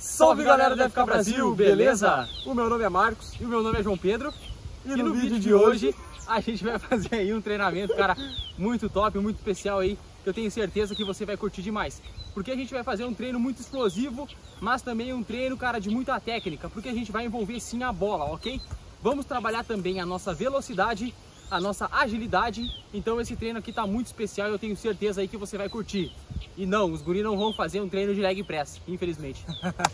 Salve galera do FK Brasil, beleza? O meu nome é Marcos e o meu nome é João Pedro. E no vídeo de hoje a gente vai fazer aí um treinamento, cara, muito top, muito especial aí, que eu tenho certeza que você vai curtir demais. Porque a gente vai fazer um treino muito explosivo, mas também um treino, cara, de muita técnica, porque a gente vai envolver sim a bola, ok? Vamos trabalhar também a nossa velocidade, a nossa agilidade. Então esse treino aqui tá muito especial e eu tenho certeza aí que você vai curtir. E não, os guri não vão fazer um treino de leg press, infelizmente.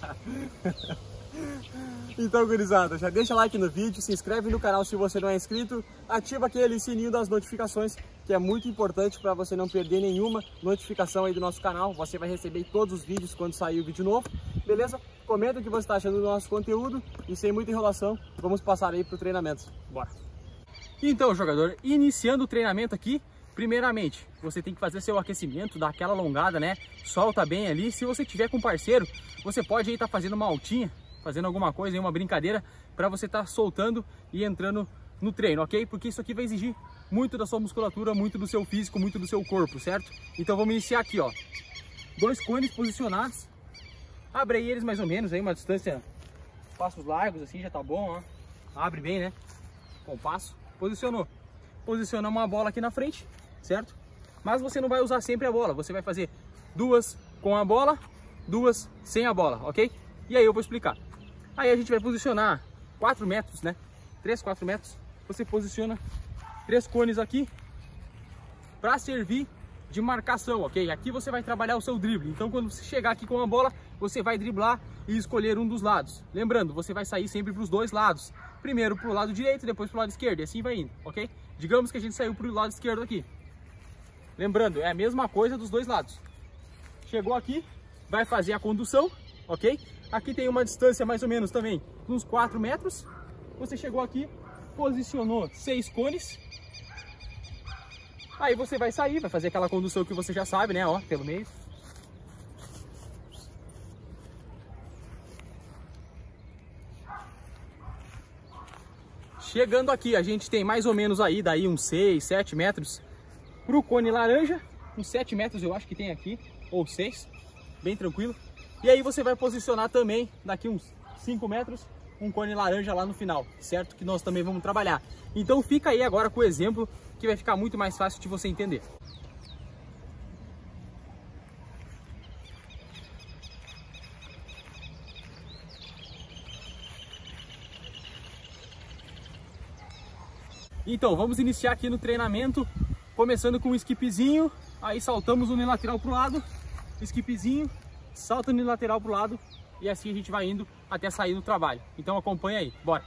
Então, gurizada, já deixa like no vídeo, se inscreve no canal se você não é inscrito, ativa aquele sininho das notificações, que é muito importante para você não perder nenhuma notificação aí do nosso canal. Você vai receber todos os vídeos quando sair o vídeo novo, beleza? Comenta o que você está achando do nosso conteúdo e sem muita enrolação, vamos passar aí pro treinamento. Bora! Então, jogador, iniciando o treinamento aqui, primeiramente, você tem que fazer seu aquecimento, dar aquela alongada, né? Solta bem ali. Se você tiver com parceiro, você pode aí estar fazendo uma altinha, fazendo alguma coisa, uma brincadeira, para você estar soltando e entrando no treino, ok? Porque isso aqui vai exigir muito da sua musculatura, muito do seu físico, muito do seu corpo, certo? Então vamos iniciar aqui, ó. 2 cones posicionados. Abre aí eles mais ou menos, aí uma distância, passos largos, assim, já tá bom, ó. Abre bem, né? Com passo. Posicionou. Posicionamos uma bola aqui na frente, certo? Mas você não vai usar sempre a bola, você vai fazer 2 com a bola, 2 sem a bola, ok? E aí eu vou explicar. Aí a gente vai posicionar 4 metros, né? 3, 4 metros. Você posiciona 3 cones aqui para servir de marcação, ok? Aqui você vai trabalhar o seu drible. Então quando você chegar aqui com a bola, você vai driblar e escolher um dos lados. Lembrando, você vai sair sempre para os 2 lados. Primeiro para o lado direito, depois para o lado esquerdo, e assim vai indo, ok? Digamos que a gente saiu para o lado esquerdo aqui. Lembrando, é a mesma coisa dos 2 lados. Chegou aqui, vai fazer a condução, ok? Aqui tem uma distância mais ou menos também, uns 4 metros. Você chegou aqui, posicionou 6 cones. Aí você vai sair, vai fazer aquela condução que você já sabe, né? Ó, pelo meio. Chegando aqui, a gente tem mais ou menos aí, daí uns 6, 7 metros pro cone laranja. Uns 7 metros eu acho que tem aqui, ou 6, bem tranquilo. E aí você vai posicionar também, daqui uns 5 metros, um cone laranja lá no final, certo? Que nós também vamos trabalhar. Então fica aí agora com o exemplo, que vai ficar muito mais fácil de você entender. Então, vamos iniciar aqui no treinamento, começando com um skipzinho, aí saltamos unilateral para o lado, skipzinho, salta unilateral para o lado, e assim a gente vai indo até sair do trabalho. Então acompanha aí, bora!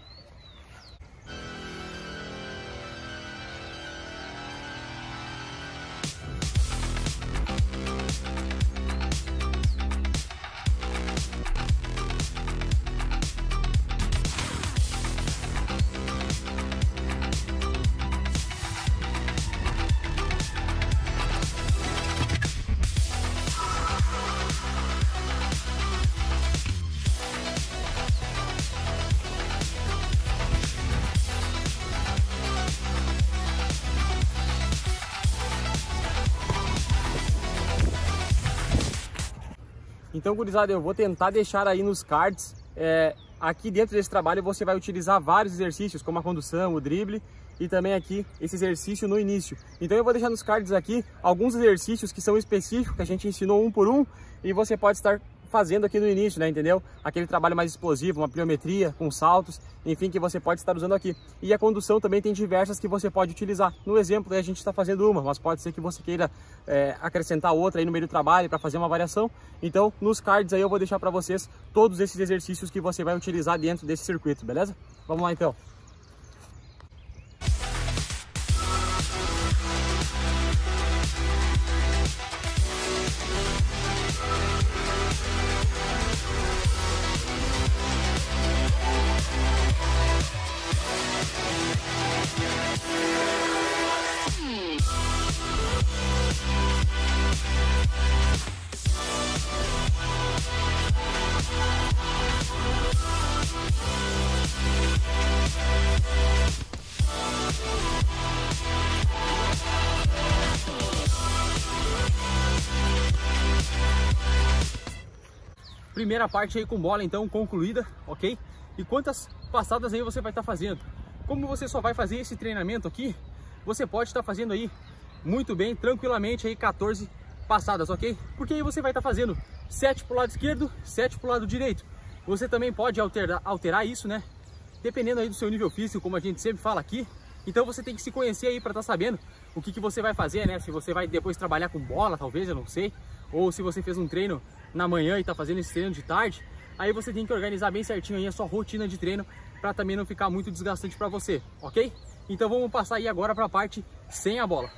Então, gurizada, eu vou tentar deixar aí nos cards, aqui dentro desse trabalho você vai utilizar vários exercícios, como a condução, o drible e também aqui esse exercício no início. Então eu vou deixar nos cards aqui alguns exercícios que são específicos, que a gente ensinou um por um, e você pode estar fazendo aqui no início, né, entendeu? Aquele trabalho mais explosivo, uma pliometria com saltos, enfim, que você pode estar usando aqui. E a condução também tem diversas que você pode utilizar. No exemplo, a gente está fazendo uma, mas pode ser que você queira acrescentar outra aí no meio do trabalho para fazer uma variação. Então, nos cards aí eu vou deixar para vocês todos esses exercícios que você vai utilizar dentro desse circuito, beleza? Vamos lá então. primeira parte aí com bola então concluída, ok? E quantas passadas aí você vai estar fazendo? Como você só vai fazer esse treinamento aqui, você pode estar fazendo aí muito bem, tranquilamente aí 14 passadas, ok? Porque aí você vai estar fazendo 7 para o lado esquerdo, 7 para o lado direito. Você também pode alterar isso, né? Dependendo aí do seu nível físico, como a gente sempre fala aqui. Então você tem que se conhecer aí para estar sabendo o que você vai fazer, né? Se você vai depois trabalhar com bola, talvez, eu não sei. Ou se você fez um treino na manhã e está fazendo esse treino de tarde. Aí você tem que organizar bem certinho aí a sua rotina de treino para também não ficar muito desgastante para você, ok? Então vamos passar aí agora para a parte sem a bola.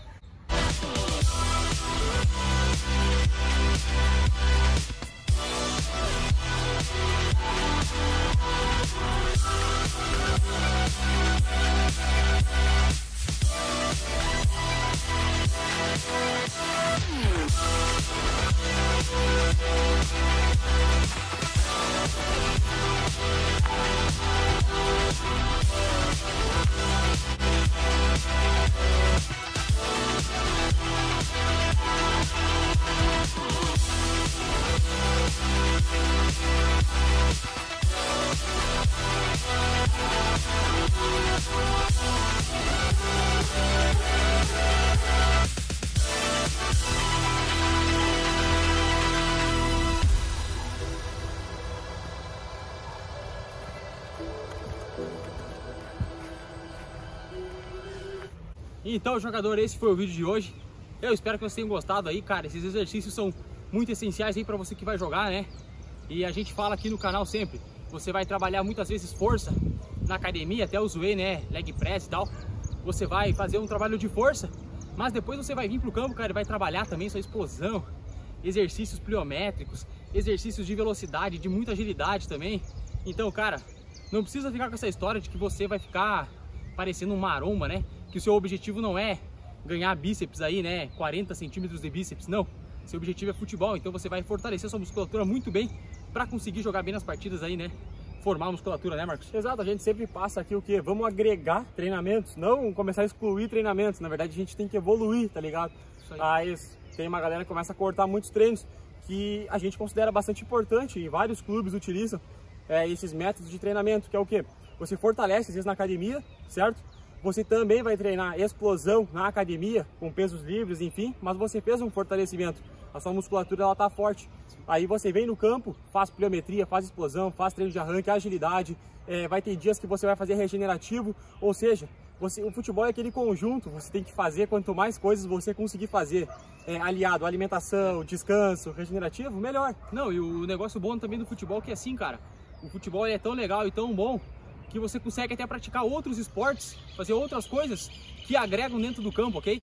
Então, jogador, esse foi o vídeo de hoje. Eu espero que vocês tenham gostado aí, cara. Esses exercícios são muito essenciais aí para você que vai jogar, né? E a gente fala aqui no canal sempre, você vai trabalhar muitas vezes força na academia, até o whey, né? Leg press e tal. Você vai fazer um trabalho de força, mas depois você vai vir pro campo, cara, e vai trabalhar também sua explosão, exercícios pliométricos, exercícios de velocidade, de muita agilidade também. Então, cara, não precisa ficar com essa história de que você vai ficar parecendo um maromba, né? Que o seu objetivo não é ganhar bíceps aí, né? 40 centímetros de bíceps, não. Seu objetivo é futebol, então você vai fortalecer sua musculatura muito bem para conseguir jogar bem nas partidas aí, né? Formar a musculatura, né, Marcos? Exato, a gente sempre passa aqui o quê? Vamos agregar treinamentos, não começar a excluir treinamentos. Na verdade, a gente tem que evoluir, tá ligado? Isso aí. Aí tem uma galera que começa a cortar muitos treinos que a gente considera bastante importante e vários clubes utilizam esses métodos de treinamento, que é o quê? Você fortalece, às vezes, na academia, certo? Você também vai treinar explosão na academia, com pesos livres, enfim, mas você fez um fortalecimento, a sua musculatura ela tá forte. Aí você vem no campo, faz pliometria, faz explosão, faz treino de arranque, agilidade, vai ter dias que você vai fazer regenerativo, ou seja, o futebol é aquele conjunto, você tem que fazer, quanto mais coisas você conseguir fazer, aliado, alimentação, descanso, regenerativo, melhor. Não, e o negócio bom também do futebol é que assim, cara, o futebol é tão legal e tão bom que você consegue até praticar outros esportes, fazer outras coisas que agregam dentro do campo, ok?